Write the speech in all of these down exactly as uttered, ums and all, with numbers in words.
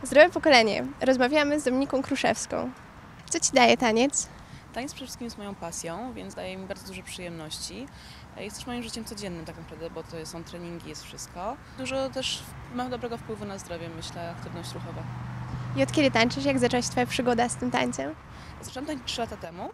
Zdrowe pokolenie. Rozmawiamy z Dominiką Kruszewską. Co Ci daje taniec? Taniec przede wszystkim jest moją pasją, więc daje mi bardzo dużo przyjemności. Jest też moim życiem codziennym tak naprawdę, bo to są treningi, jest wszystko. Dużo też ma dobrego wpływu na zdrowie, myślę, aktywność ruchowa. I od kiedy tańczysz? Jak zaczęła się Twoja przygoda z tym tańcem? Zaczęłam tańczyć trzy lata temu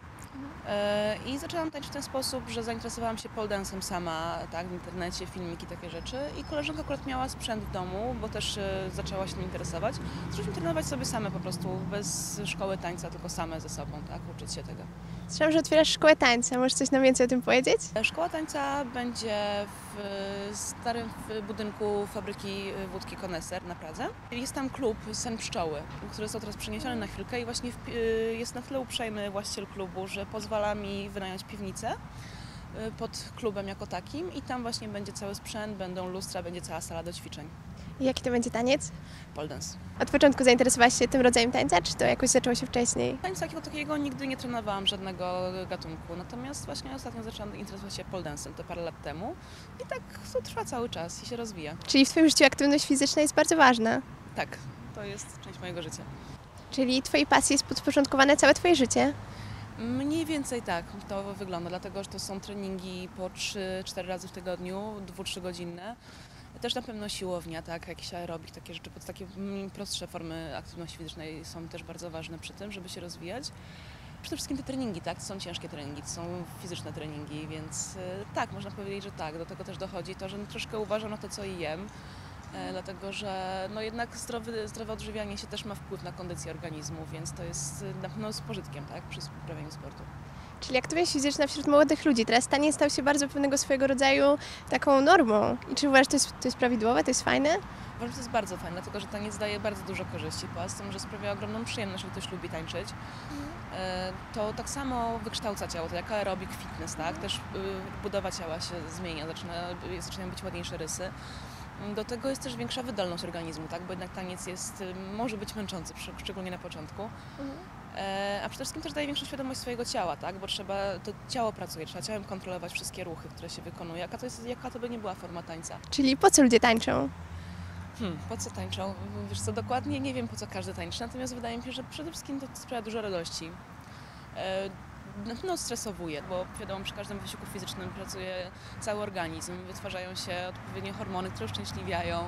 i zaczęłam tańczyć w ten sposób, że zainteresowałam się pole dance'em sama, tak, w internecie, filmiki, takie rzeczy. I koleżanka akurat miała sprzęt w domu, bo też zaczęła się tym interesować. Zaczęliśmy trenować sobie same po prostu, bez szkoły tańca, tylko same ze sobą, tak, uczyć się tego. Słyszałam, że otwierasz szkołę tańca. Możesz coś nam więcej o tym powiedzieć? Szkoła tańca będzie w starym budynku fabryki wódki Koneser na Pradze. Jest tam klub Sen Pszczoły, który został teraz przeniesiony na chwilkę i właśnie jest na tyle uprzejmy właściciel klubu, że pozwala mi wynająć piwnicę pod klubem jako takim i tam właśnie będzie cały sprzęt, będą lustra, będzie cała sala do ćwiczeń. I jaki to będzie taniec? Pole dance. Od początku zainteresowałaś się tym rodzajem tańca, czy to jakoś zaczęło się wcześniej? Tańca takiego, takiego nigdy nie trenowałam żadnego gatunku, natomiast właśnie ostatnio zaczęłam interesować się pole dance'em, to parę lat temu i tak to trwa cały czas i się rozwija. Czyli w Twoim życiu aktywność fizyczna jest bardzo ważna. Tak, to jest część mojego życia. Czyli Twojej pasji jest podporządkowane całe Twoje życie? Mniej więcej tak to wygląda, dlatego że to są treningi po trzy cztery razy w tygodniu, dwu trzygodzinne. Też na pewno siłownia, tak, jakiś aerobik, takie rzeczy, takie prostsze formy aktywności fizycznej są też bardzo ważne przy tym, żeby się rozwijać. Przede wszystkim te treningi, tak, to są ciężkie treningi, to są fizyczne treningi, więc tak, można powiedzieć, że tak, do tego też dochodzi to, że troszkę uważam na to, co jem. E, dlatego, że no jednak zdrowy, zdrowe odżywianie się też ma wpływ na kondycję organizmu, więc to jest na pewno z pożytkiem, tak, przy uprawianiu sportu. Czyli aktywność fizyczna wśród młodych ludzi. Teraz taniec stał się bardzo pewnego swojego rodzaju taką normą. I czy uważasz, że to jest, to jest prawidłowe, to jest fajne? Uważam, że to jest bardzo fajne, dlatego że taniec daje bardzo dużo korzyści. Poza tym, że sprawia ogromną przyjemność, jeżeli ktoś lubi tańczyć. E, to tak samo wykształca ciało, to jak aerobik, fitness, tak? Też y, budowa ciała się zmienia, zaczyna, zaczynają być ładniejsze rysy. Do tego jest też większa wydolność organizmu, tak? Bo jednak taniec jest, może być męczący, szczególnie na początku. Mhm. E, a przede wszystkim też daje większą świadomość swojego ciała, tak? Bo trzeba, to ciało pracuje, trzeba ciałem kontrolować wszystkie ruchy, które się wykonuje. Jaka to, jest, jaka to by nie była forma tańca. Czyli po co ludzie tańczą? Hmm, po co tańczą? Wiesz co, dokładnie nie wiem, po co każdy tańczy, natomiast wydaje mi się, że przede wszystkim to sprawia dużo radości. E, Na pewno stresowuje, bo wiadomo, przy każdym wysiłku fizycznym pracuje cały organizm, wytwarzają się odpowiednie hormony, które uszczęśliwiają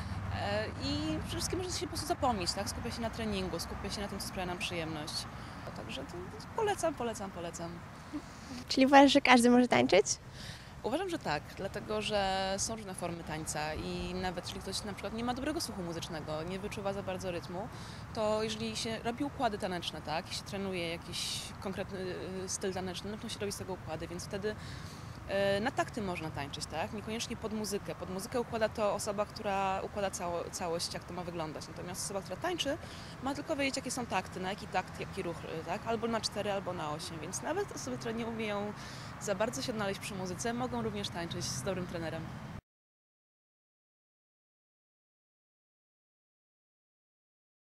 i przede wszystkim można się po prostu zapomnieć, tak? Skupia się na treningu, skupia się na tym, co sprawia nam przyjemność. Także to polecam, polecam, polecam. Czyli uważasz, że każdy może tańczyć? Uważam, że tak, dlatego że są różne formy tańca i nawet jeżeli ktoś na przykład nie ma dobrego słuchu muzycznego, nie wyczuwa za bardzo rytmu, to jeżeli się robi układy taneczne, tak, i się trenuje jakiś konkretny styl taneczny, no to się robi z tego układy, więc wtedy na takty można tańczyć, tak? Niekoniecznie pod muzykę. Pod muzykę układa to osoba, która układa cało, całość, jak to ma wyglądać. Natomiast osoba, która tańczy, ma tylko wiedzieć, jakie są takty, na jaki takt, jaki ruch, tak? Albo na cztery, albo na osiem. Więc nawet osoby, które nie umieją za bardzo się odnaleźć przy muzyce, mogą również tańczyć z dobrym trenerem.